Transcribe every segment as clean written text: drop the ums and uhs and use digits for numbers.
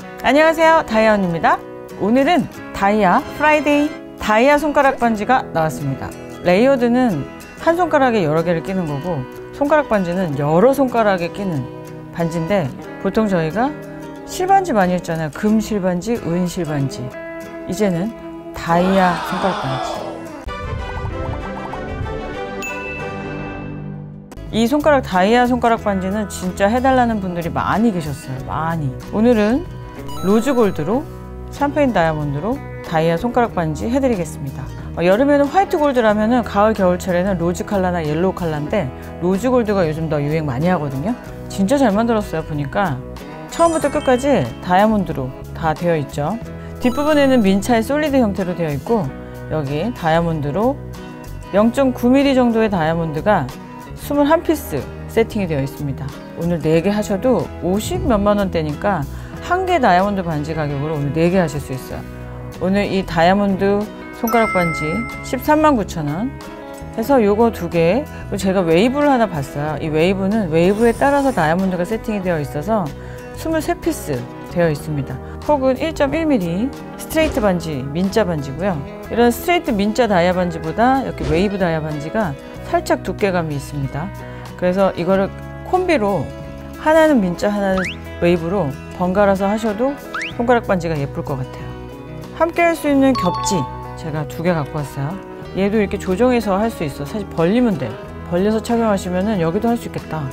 안녕하세요, 다이아언입니다. 오늘은 다이아 프라이데이 다이아 손가락 반지가 나왔습니다. 레이어드는 한 손가락에 여러 개를 끼는 거고, 손가락 반지는 여러 손가락에 끼는 반지인데, 보통 저희가 실반지 많이 했잖아요. 금 실반지, 은 실반지. 이제는 다이아 손가락 반지. 이 손가락 다이아 손가락 반지는 진짜 해달라는 분들이 많이 계셨어요. 많이. 오늘은 로즈골드로 샴페인 다이아몬드로 다이아 손가락 반지 해드리겠습니다. 여름에는 화이트 골드라면은 가을 겨울철에는 로즈 컬러나 옐로우 컬러인데, 로즈 골드가 요즘 더 유행 많이 하거든요. 진짜 잘 만들었어요. 보니까 처음부터 끝까지 다이아몬드로 다 되어 있죠. 뒷부분에는 민차의 솔리드 형태로 되어 있고, 여기 다이아몬드로 0.9mm 정도의 다이아몬드가 21피스 세팅이 되어 있습니다. 오늘 4개 하셔도 50 몇만 원대니까 한 개 다이아몬드 반지 가격으로 오늘 4개 하실 수 있어요. 오늘 이 다이아몬드 손가락 반지 139,000원 해서 요거 2개, 제가 웨이브를 하나 봤어요. 이 웨이브는 웨이브에 따라서 다이아몬드가 세팅이 되어 있어서 23피스 되어 있습니다. 혹은 1.1mm 스트레이트 반지, 민자 반지고요. 이런 스트레이트 민자 다이아 반지보다 이렇게 웨이브 다이아 반지가 살짝 두께감이 있습니다. 그래서 이거를 콤비로 하나는 민자, 하나는 웨이브로 번갈아서 하셔도 손가락 반지가 예쁠 것 같아요. 함께 할 수 있는 겹지 제가 2개 갖고 왔어요. 얘도 이렇게 조정해서 할 수 있어. 사실 벌리면 돼. 벌려서 착용하시면 여기도 할 수 있겠다.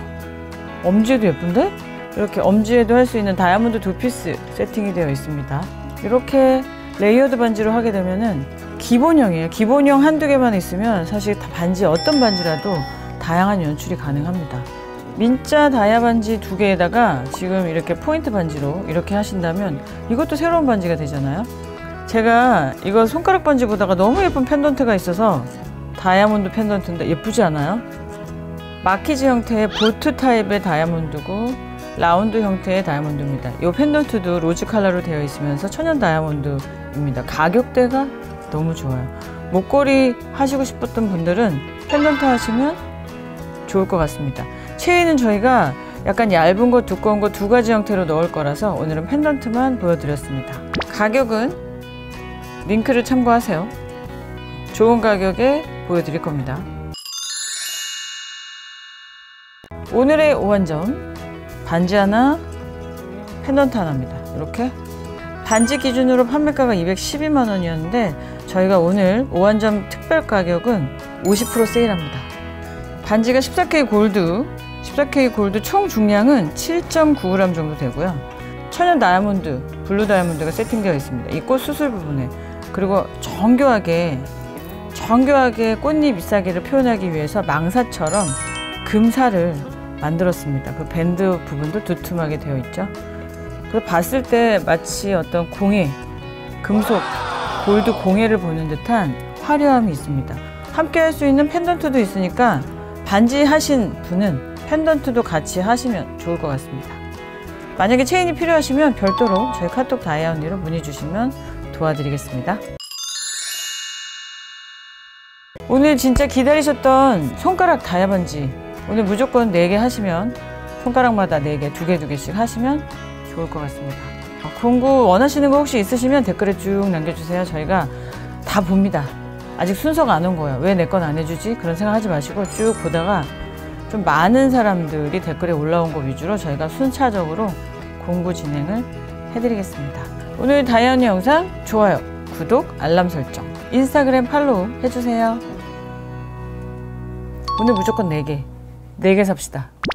엄지에도 예쁜데? 이렇게 엄지에도 할 수 있는 다이아몬드 2피스 세팅이 되어 있습니다. 이렇게 레이어드 반지로 하게 되면은 기본형이에요. 기본형 한두 개만 있으면 사실 반지 어떤 반지라도 다양한 연출이 가능합니다. 민자 다이아 반지 2개에다가 지금 이렇게 포인트 반지로 이렇게 하신다면 이것도 새로운 반지가 되잖아요. 제가 이거 손가락 반지 보다가 너무 예쁜 펜던트가 있어서, 다이아몬드 펜던트인데 예쁘지 않아요? 마키즈 형태의 보트 타입의 다이아몬드고 라운드 형태의 다이아몬드입니다. 이 펜던트도 로즈 컬러로 되어 있으면서 천연 다이아몬드입니다. 가격대가 너무 좋아요. 목걸이 하시고 싶었던 분들은 펜던트 하시면 좋을 것 같습니다. 체인은 저희가 약간 얇은 거 두꺼운 거 2가지 형태로 넣을 거라서 오늘은 펜던트만 보여드렸습니다. 가격은 링크를 참고하세요. 좋은 가격에 보여드릴 겁니다. 오늘의 5완점, 반지 하나, 펜던트 하나입니다. 이렇게 반지 기준으로 판매가가 212만 원이었는데 저희가 오늘 5완점 특별 가격은 50% 세일합니다. 반지가 14K 골드, 14K 골드 총 중량은 7.9g 정도 되고요. 천연 다이아몬드, 블루 다이아몬드가 세팅되어 있습니다. 이 꽃 수술 부분에. 그리고 정교하게 꽃잎 잎사귀를 표현하기 위해서 망사처럼 금살을 만들었습니다. 그 밴드 부분도 두툼하게 되어 있죠. 그래서 봤을 때 마치 어떤 공예, 금속, 골드 공예를 보는 듯한 화려함이 있습니다. 함께 할 수 있는 펜던트도 있으니까 반지 하신 분은 펜던트도 같이 하시면 좋을 것 같습니다. 만약에 체인이 필요하시면 별도로 저희 카톡 다이아언니로 문의 주시면 도와드리겠습니다. 오늘 진짜 기다리셨던 손가락 다이아 반지, 오늘 무조건 4개 하시면, 손가락마다 4개, 2개씩 하시면 좋을 것 같습니다. 공구 원하시는 거 혹시 있으시면 댓글에 쭉 남겨주세요. 저희가 다 봅니다. 아직 순서가 안 온 거예요. 왜 내 건 안 해주지? 그런 생각 하지 마시고 쭉 보다가 좀 많은 사람들이 댓글에 올라온 거 위주로 저희가 순차적으로 공구 진행을 해드리겠습니다. 오늘 다이아언니 영상 좋아요, 구독, 알람 설정, 인스타그램 팔로우 해주세요. 오늘 무조건 4개 삽시다.